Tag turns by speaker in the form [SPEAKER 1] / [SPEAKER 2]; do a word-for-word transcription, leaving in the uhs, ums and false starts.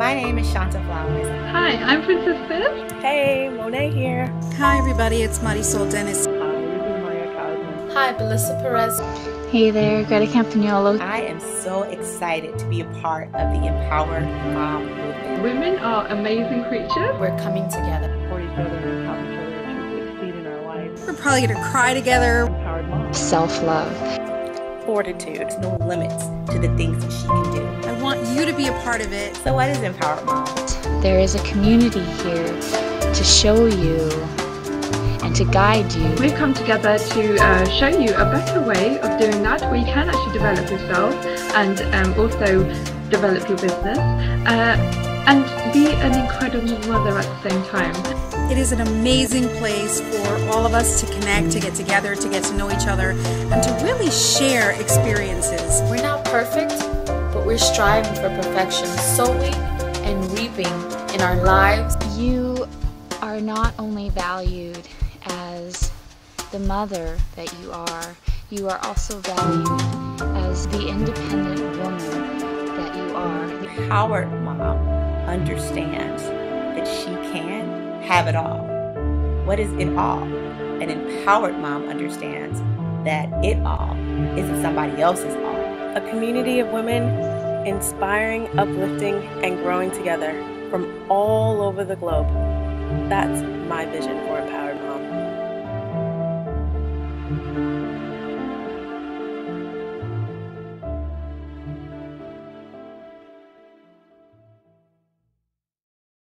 [SPEAKER 1] My name is Chonta.
[SPEAKER 2] Hi, I'm Princess Fizz.
[SPEAKER 3] Hey, Monet here.
[SPEAKER 4] Hi everybody, it's Marisol Dennis.
[SPEAKER 3] Hi, this is Maria Cosmo.
[SPEAKER 5] Hi, Belisa Perez.
[SPEAKER 6] Hey there, Greta Campagnolo.
[SPEAKER 1] I am so excited to be a part of the Empowered Mom movement.
[SPEAKER 2] Women are amazing creatures.
[SPEAKER 5] We're coming together.
[SPEAKER 3] Support each other and help each other to succeed in our lives.
[SPEAKER 4] We're probably going to cry together.
[SPEAKER 3] Empowered Mom.
[SPEAKER 6] Self-love.
[SPEAKER 1] Fortitude. No limits to the things that she can do.
[SPEAKER 4] I want you to be a part of it.
[SPEAKER 1] So what is Empowered Mom?
[SPEAKER 6] There is a community here to show you and to guide you.
[SPEAKER 2] We've come together to uh, show you a better way of doing that, where you can actually develop yourself and um, also develop your business uh, and be an incredible mother at the same time.
[SPEAKER 4] It is an amazing place for all of us to connect, to get together, to get to know each other, and to really share experiences.
[SPEAKER 5] We're not perfect, but we're striving for perfection, sowing and reaping in our lives.
[SPEAKER 6] You are not only valued as the mother that you are, you are also valued as the independent woman that you are.
[SPEAKER 1] The empowered mom understands that she can have it all. What is it all? An empowered mom understands that it all isn't somebody else's all.
[SPEAKER 3] A community of women inspiring, uplifting, and growing together from all over the globe. That's my vision for Empowered Mom.